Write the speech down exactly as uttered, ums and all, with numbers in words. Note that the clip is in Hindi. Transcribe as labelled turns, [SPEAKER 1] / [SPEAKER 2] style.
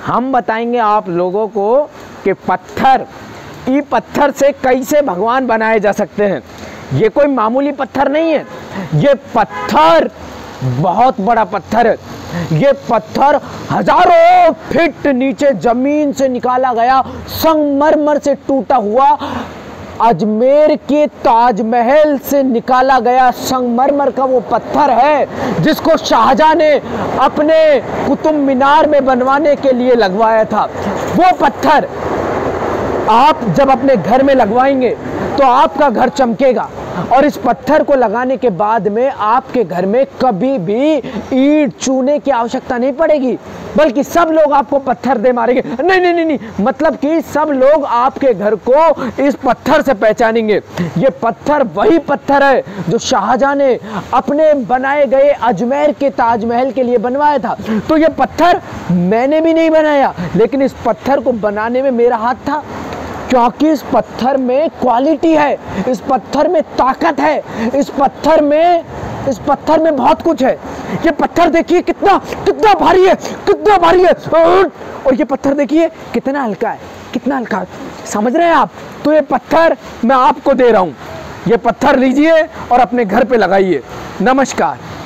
[SPEAKER 1] हम बताएंगे आप लोगों को कि पत्थर, ई पत्थर से कैसे भगवान बनाए जा सकते हैं। ये कोई मामूली पत्थर नहीं है, ये पत्थर बहुत बड़ा पत्थर है। ये पत्थर हजारों फीट नीचे जमीन से निकाला गया संगमरमर से टूटा हुआ, अजमेर के ताजमहल से निकाला गया संगमरमर का वो पत्थर है जिसको शाहजहां ने अपने कुतुब मीनार में बनवाने के लिए लगवाया था। वो पत्थर आप जब अपने घर में लगवाएंगे तो आपका घर चमकेगा, और इस पत्थर को लगाने के बाद में आपके घर में कभी भी ईंट चूने की आवश्यकता नहीं पड़ेगी, बल्कि सब लोग आपको पत्थर दे मारेंगे। नहीं नहीं नहीं नहीं मतलब कि सब लोग आपके घर को इस पत्थर से पहचानेंगे। ये पत्थर वही पत्थर है जो शाहजहां ने अपने बनाए गए अजमेर के ताजमहल के लिए बनवाया था। तो ये पत्थर मैंने भी नहीं बनाया, लेकिन इस पत्थर को बनाने में मेरा हाथ था, क्योंकि इस पत्थर में क्वालिटी है, इस पत्थर में ताकत है, इस पत्थर में इस पत्थर में बहुत कुछ है। ये पत्थर देखिए कितना कितना भारी है, कितना भारी है, और ये पत्थर देखिए कितना हल्का है, कितना हल्का है। समझ रहे हैं आप? तो ये पत्थर मैं आपको दे रहा हूं, ये पत्थर लीजिए और अपने घर पे लगाइए। नमस्कार।